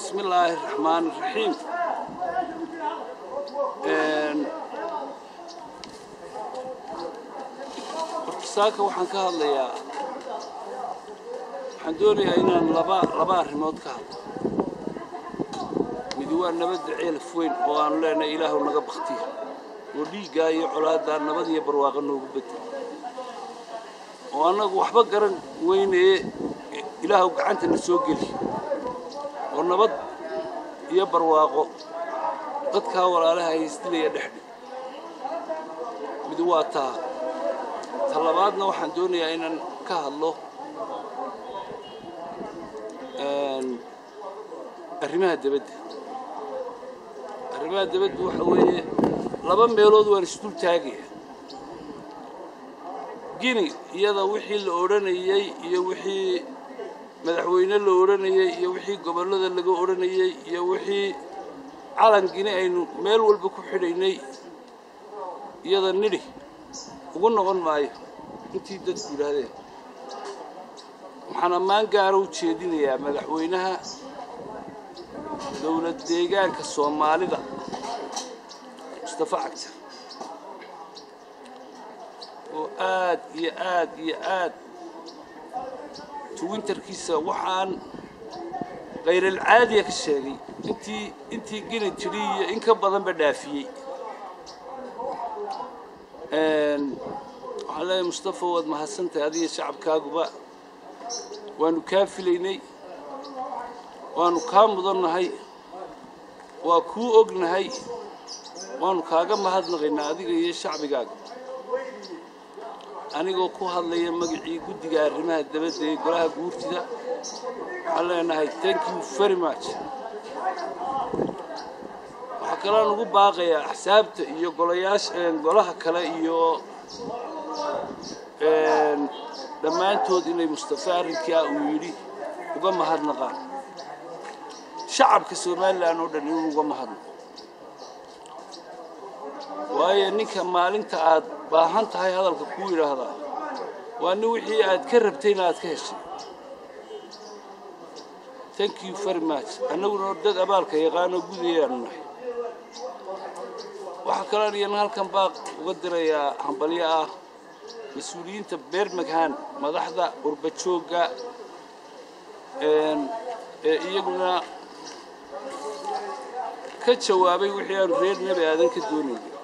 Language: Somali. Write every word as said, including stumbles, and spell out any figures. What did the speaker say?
بسم الله الرحمن الرحيم. ارتساك وحن كهاليا حندوري هنا لبا لبا ريموت كهال مدوان نبد عيل فوين وان لنا إله ونجا بختيه ودي جاي على دار نبد يبرواق النوبت وأنا وحبا قرن وين إيه إله وقعنت السوق والنبض يبرواقه قد كاول عليها يستلي يدحني بدواتها طلباتنا وحن دوني أين كهالله الرماها الدبد الرماها الدبد وحوي لبن بيلود ورشتول تاجي جيني يدا وحي الأورانية يوحي مدحوينه la oranayay iyo wixii gobolada laga oranayay iyo wixii calankiina aynu meel walba ku xidhaynay iyada nidhi ugu noqon maayo intii dad yiraahdeen waxaan ammaan gaar u jeedinayaa madaxweynaha dawlad deegaanka Soomaalida Mustafa Cagta oo aad iyo aad iyo aad توينتر كيسة وحان غير العادية كشيء انتي انتي جيني تري انك بدن بدافي ان على مصطفى ود محسنت هذه شعب كاغبا وانو كافليني وانو كام بدنهي وكو اوغنهي وانو كاغا مهدنقينا adiga iyo shacbigaaga anigoo ku hadlaya magacii gudiga arrimaha dabadda ee golaha guurtida waxaan leenahay thank you very much waxa kale aan ugu baaqayaa axsaabta iyo golayaasha golaha kale iyo een dhammaantood inay Mustafa arrinkaa uu yiri uga mahadnaqaan shacabka Soomaaliland oo dhan inuu uga mahadnaqo waayo ninka maalinta aad baahan tahay hadalka ku yiraahdaa waa nin wixii aad ka rabtay inaad ka heshay thank you very much anaguna dad abaalka yaqaano gudayaanahay waxa kale oo halkan baaq uga dirayaa hambalyo ah mas'uuliyiinta Birmingham madaxda urbajooga een ee iyaguna ka jawaabay wixii aan reer nabi aadan ka doonayay